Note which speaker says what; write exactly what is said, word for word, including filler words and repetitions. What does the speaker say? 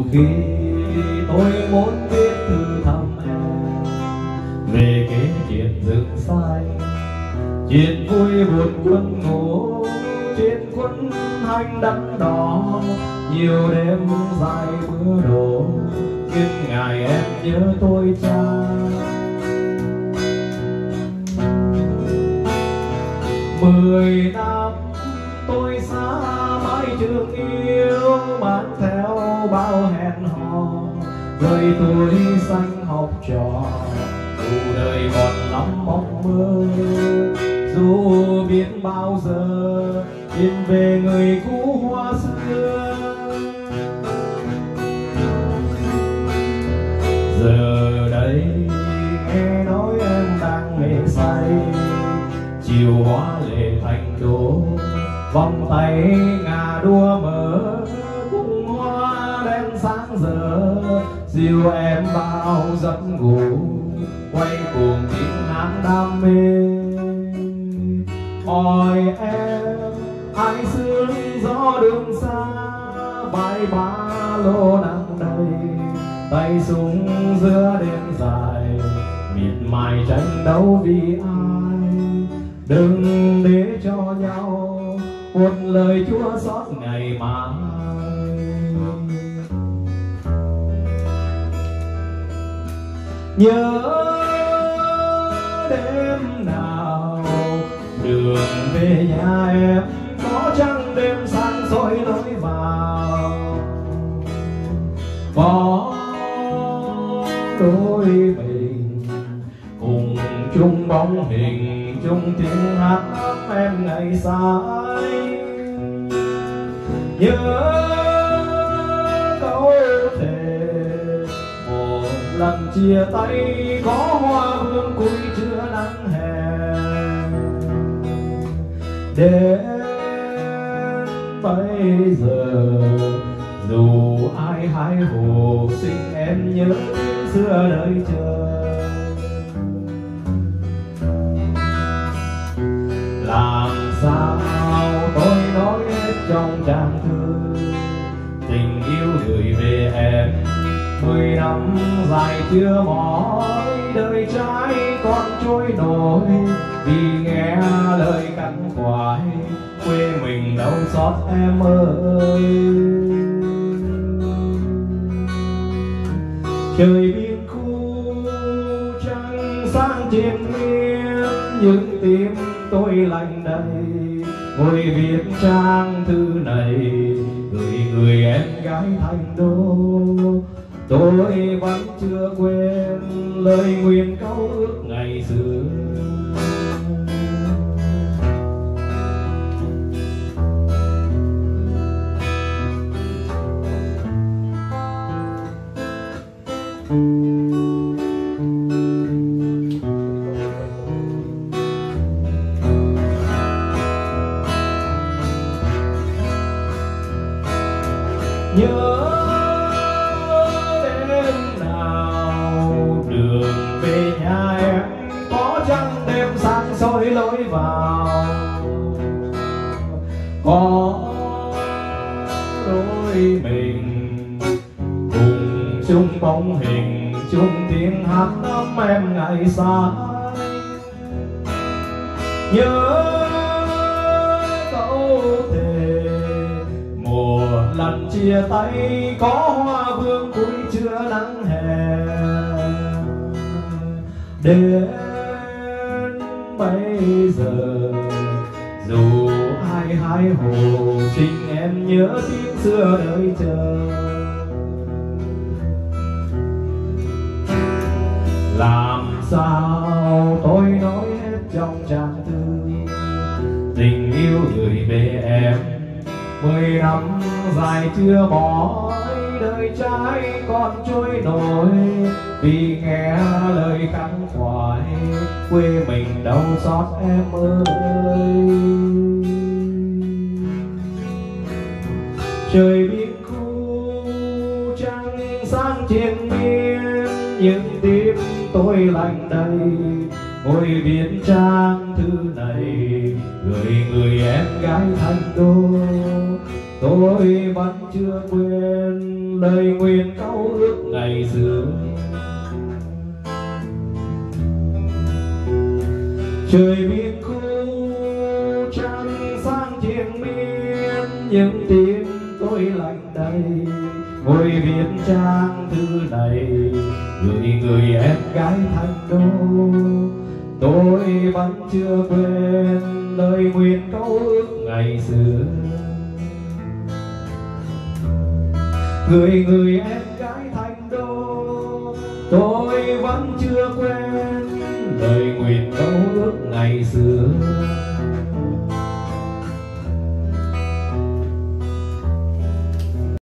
Speaker 1: khi tôi muốn viết thư thăm em về cái chuyện rừng xanh, chuyện vui buồn quân ngủ, chuyện quân hành đắn đỏ, nhiều đêm dài mưa đổ, biết ngày em nhớ tôi chăng. Mười năm tôi xa mãi trường yêu, mang theo bao hẹn hò, rơi tuổi xanh học trò, dù đời còn lắm mong mơ. Dù biết bao giờ tìm về người cũ hoa xưa, giờ đây nghe nói em đang mê say, chiều hóa lệ thành đô, vòng tay ngà đua mở cung hoa đen sáng giờ, dìu em bao giấc ngủ, quay cuồng tiếng hát đam mê. Ôi em ai sương gió đường xa, vai ba lô nắng đầy, tay súng giữa đêm dài, miệt mài tranh đấu vì ai. Đừng để cho nhau một lời chua xót ngày mai. Nhớ đêm nào đường về nhà em, có trăng đêm sáng soi lối vào, có đôi mình cùng chung bóng hình, chung tiếng hát em ngày xa ấy. Nhớ câu thề một lần chia tay, có hoa hương cuối trưa nắng hè, đến bây giờ dù ai hái hồ xin em nhớ xưa đời chờ. Làm sao tôi nói hết trong trang thư, tình yêu gửi về em mười năm dài chưa mỏi, đời trai còn trôi nổi vì nghe lời cắn quái, quê mình đau xót em ơi. Trời biên khu trăng sáng trên miên, những tim tôi lạnh đầy, ngồi viết trang thư này gửi người em gái thành đô. Tôi vẫn chưa quên lời nguyện câu ước ngày xưa. Nhớ đêm nào đường về nhà em, có trăng đêm sáng soi lối vào, có đôi mình cùng chung bóng hình, chung tiếng hát ấm em ngày xa. Nhớ câu thề một lần chia tay, có hoa vương cuối trưa nắng hè, đến bây giờ dù ai hái hồ xin em nhớ tiếng xưa đời chờ. Làm sao tôi nói hết trong trang thư, tình yêu gửi về em mười năm dài chưa mỏi, đời trai còn trôi nổi vì nghe lời cắn quái, quê mình đau xót em ơi. Trời biên khu trăng sáng trên biên, những tim tôi lạnh đầy, ngồi viết trang thư này gửi người em gái thành đô. tôi vẫn chưa quên lời nguyện câu ước ngày xưa. Trời biên khu trăng sáng triền miên, những tiếng tôi lạnh đầy ngồi viết trang thư này gửi người em gái thành đô. Tôi vẫn chưa quên lời nguyện câu ước ngày xưa, gửi người em gái thành đô. Tôi vẫn chưa quên lời nguyện câu ước ngày xưa.